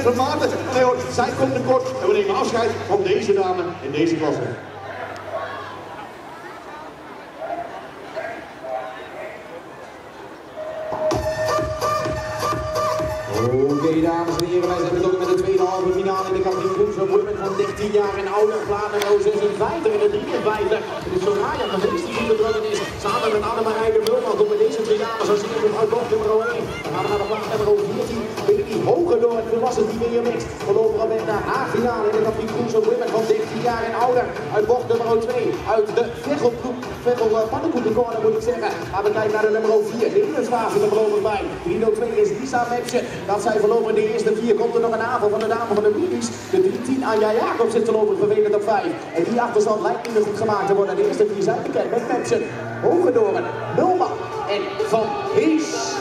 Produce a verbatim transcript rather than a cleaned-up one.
van Maarten. Nee hoor, zij komt tekort en we nemen afscheid van deze dame in deze klasse. Oké, okay, dames en heren, wij zijn begonnen met de tweede halve finale in de categorie Cruiser Women van dertien jaar en ouder. Plaat nummer zesenvijftig en de drieënvijftig. Het is Soraya van Hees die betrokken is, samen met Annemarij de Mulman. Door met deze drie dames als eerste uit bocht nummer één. Dan gaan we naar de plaat nummer veertien. Baby Hogendoor, het volwassen team B M X. We lopen al met de A-finale in de categorie Cruiser Women van dertien jaar en ouder. Uit bocht nummer twee. Uit de Vechelgroep, Vechel Pannenkoekencorner moet ik zeggen. Gaan we kijken naar de nummer vier. De inhoudsfase er voorlopig bij. drie nul twee is Lisa Mepsje. Dat zij voorlopig in de eerste vier. Komt er nog een aanval van de dame van de Bibis. De drie tien Anja Jacob zit voorlopig vervelend op vijf. En die achterstand lijkt niet meer goed gemaakt te worden. De eerste vier zijn bekend met Mepsje, Hogendoorn, Mulman en Van Hees.